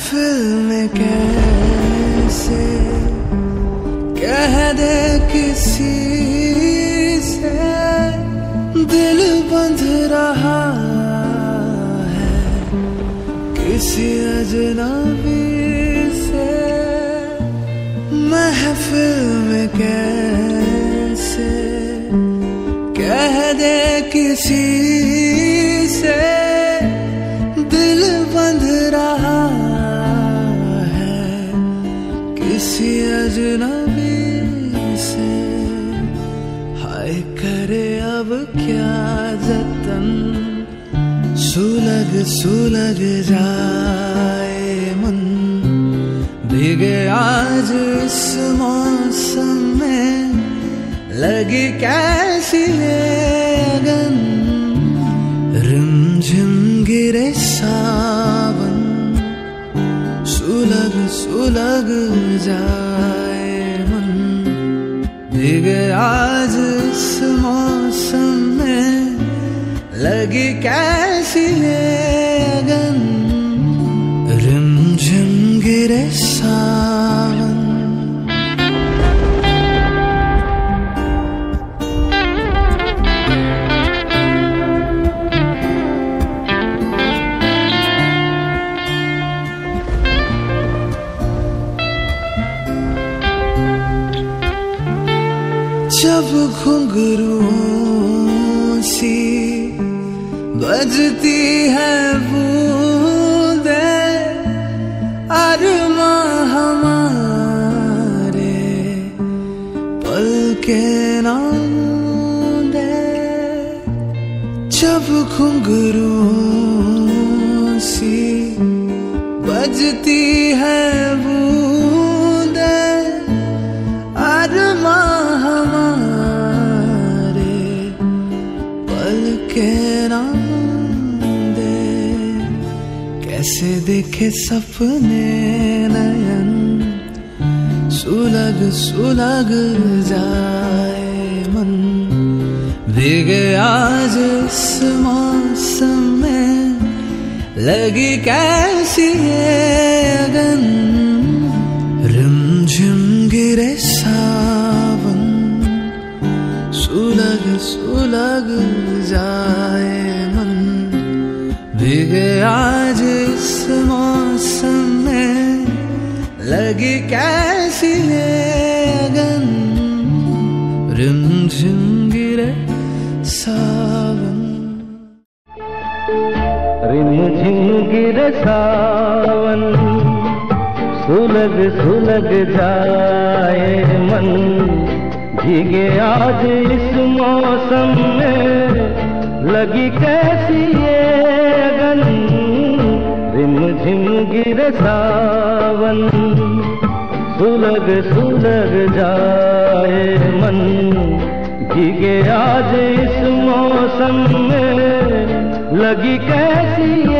महफिल में कैसे कह दे किसी से दिल बंध रहा है किसी अजनबी से। महफिल में कैसे कह दे किसी से दिल बंध रहा है किसी अजनबी से। हाय करे अब क्या जतन सुलग सुलग जाए मन भीगे आज इस मौसम में लगी कैसी है अगन। रिमझिम गिरे सावन सुलग सुलग जाए मन भीगे आज इस मौसम में लगी कैसी है अगन। रिमझिम गिरे सावन। जब घुंघरू सी बजती है बूंदे अरमां हमारे पल के नांदे। जब घुंघरू सी बजती है बूंदे अरमां कैसे देखे सपने नयन सुलग सुलग जाए मन भीगे आज इस मौसम में लगी कैसी है अगन। रिमझिम गिरे सावन सुलग सुलग जाए मन भीगे आज इस मौसम में लगी कैसी है अगन। रिमझिम गिरे सावन। रिमझिम गिरे सावन सुलग सुलग जाए मन भीगे आज इस मौसम में लगी कैसी ये अगन। रिमझिम गिरे सावन सुलग सुलग जाए मन भीगे आज इस मौसम में लगी कैसी